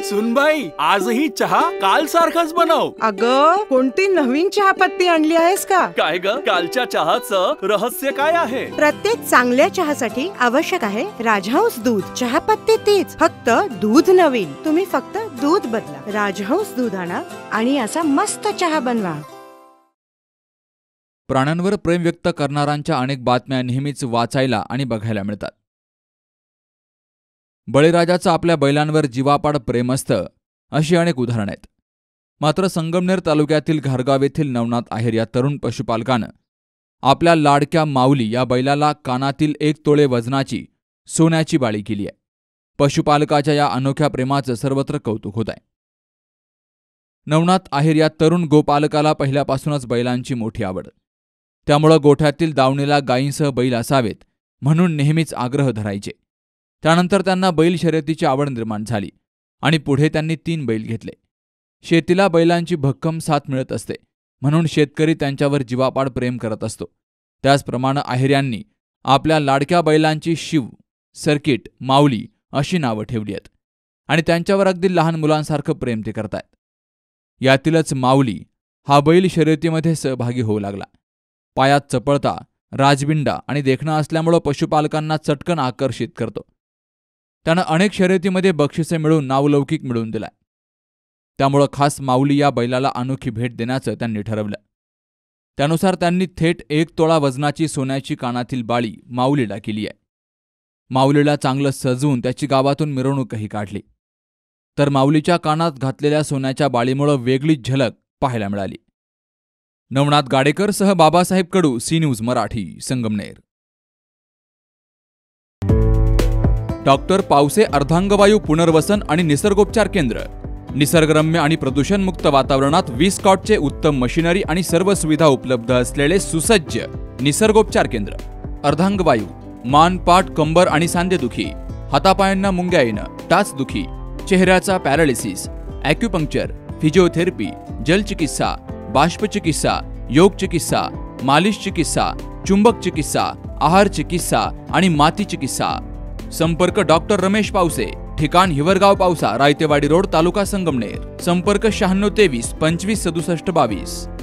सुनबाई, आजही चहा काल सारखाच बनव. अगं, कोणती नवीन चहापत्ती आणली आहेस का? काय ग, कालच्या चहाचं रहस्य काय आहे? प्रत्येक चांगल्या चहासाठी आवश्यक आहे राजहंस दूध. चहापत्ती तीच, फक्त दूध नवीन. तुम्ही फक्त दूध बदला. राजहंस दूध आणा आणि असा मस्त चहा बनवा. प्राण्यांवर प्रेम व्यक्त करणाऱ्यांच्या अनेक बातम्या नेहमीच वाचायला आणि बघायला मिळतात. बळीराजाचं आपल्या बैलांवर जीवापाड प्रेम असतं, अशी अनेक उदाहरणं आहेत. मात्र संगमनेर तालुक्यातील घारगाव येथील नवनाथ आहेर या तरुण पशुपालकानं आपल्या लाडक्या माऊली या बैलाला कानातील 1 तोळे वजनाची सोन्याची बाळी केली आहे. पशुपालकाच्या या अनोख्या प्रेमाचं सर्वत्र कौतुक होत आहे. नवनाथ आहेर या तरुण गोपालकाला पहिल्यापासूनच बैलांची मोठी आवड. त्यामुळं गोठ्यातील दावणीला गायींसह बैल असावेत म्हणून नेहमीच आग्रह धरायचे. त्यानंतर त्यांना बैल शर्यतीची आवड निर्माण झाली आणि पुढे त्यांनी 3 बैल घेतले. शेतीला बैलांची भक्कम साथ मिळत असते म्हणून शेतकरी त्यांच्यावर जीवापाड प्रेम करत असतो. त्याचप्रमाणे आहेर यांनी आपल्या लाडक्या बैलांची शिव, सर्किट, माऊली अशी नावं ठेवली आहेत आणि त्यांच्यावर अगदी लहान मुलांसारखं प्रेम ते करतायत. यातीलच माऊली हा बैल शर्यतीमध्ये सहभागी होऊ लागला. पायात चपळता, राजबिंडा आणि देखणा असल्यामुळं पशुपालकांना चटकन आकर्षित करतो. त्यानं अनेक शर्यतीमध्ये बक्षिसे मिळवून नावलौकिक मिळवून दिलाय. त्यामुळं खास माऊली या बैलाला अनोखी भेट देण्याचं त्यांनी ठरवलं. त्यानुसार त्यांनी थेट 1 तोळा वजनाची सोन्याची कानातील बाळी माऊलीला केली आहे. माऊलीला चांगलं सजवून त्याची गावातून मिरवणूकही काढली. तर माऊलीच्या कानात घातलेल्या सोन्याच्या बाळीमुळं वेगळीच झलक पाहायला मिळाली. नवनाथ गाडेकर सह Babasaheb Kadu, C news Marathi, Sangamner. Doctor Pawase अर्धांगवायू पुनर्वसन आणि निसर्गोपचार केंद्र. निसर्गरम्य आणि प्रदूषणमुक्त वातावरणात 20 कॉटचे उत्तम मशिनरी आणि सर्व सुविधा उपलब्ध असलेले सुसज्ज निसर्गोपचार केंद्र. अर्धांगवायू, मान, पाठ, कंबर आणि सांधेदुखी, हातापायांना मुंग्या येणं, टाचदुखी, चेहऱ्याचा पॅरालिसिस, ॲक्युपंक्चर, फिजिओथेरपी, जलचिकित्सा, बाष्पचिकित्सा, योग चिकित्सा, मालिश चिकित्सा, चुंबक चिकित्सा, आहार चिकित्सा आणि माती चिकित्सा. संपर्क डॉक्टर रमेश पावसे, ठिकाण हिवरगाव पावसा, रायतेवाडी रोड, तालुका संगमनेर. संपर्क 96 23 25 67 22.